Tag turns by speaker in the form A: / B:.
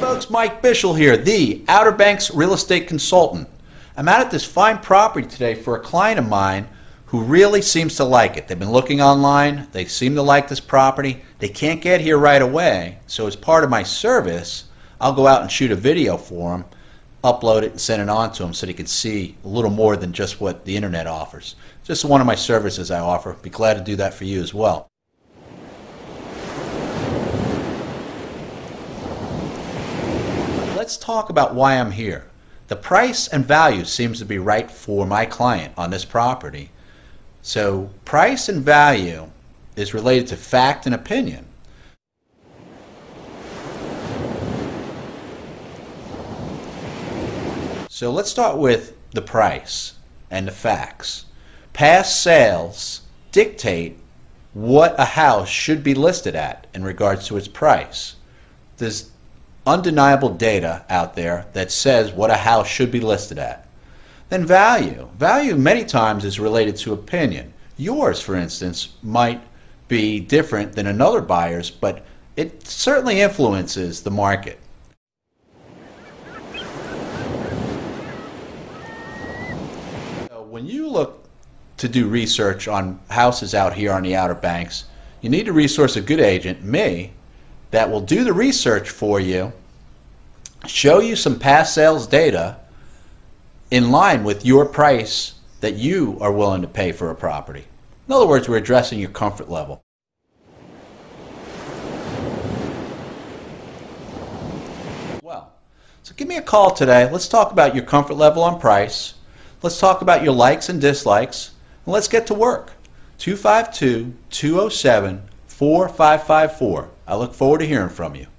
A: Folks, Mike Bishal here, the Outer Banks real estate consultant. I'm out at this fine property today for a client of mine who really seems to like it. They've been looking online, they seem to like this property, they can't get here right away, so as part of my service, I'll go out and shoot a video for them, upload it and send it on to them so they can see a little more than just what the internet offers. Just one of my services I offer. Be glad to do that for you as well. But let's talk about why I'm here. The price and value seems to be right for my client on this property. So price and value is related to fact and opinion. So let's start with the price and the facts. Past sales dictate what a house should be listed at in regards to its price. There's undeniable data out there that says what a house should be listed at. Then value. Value many times is related to opinion. Yours, for instance, might be different than another buyer's, but it certainly influences the market. So when you look to do research on houses out here on the Outer Banks, you need to resource a good agent, me, that will do the research for you, show you some past sales data in line with your price that you are willing to pay for a property. In other words, we're addressing your comfort level. Well, so give me a call today. Let's talk about your comfort level on price. Let's talk about your likes and dislikes. And let's get to work. 252-207-4554. I look forward to hearing from you.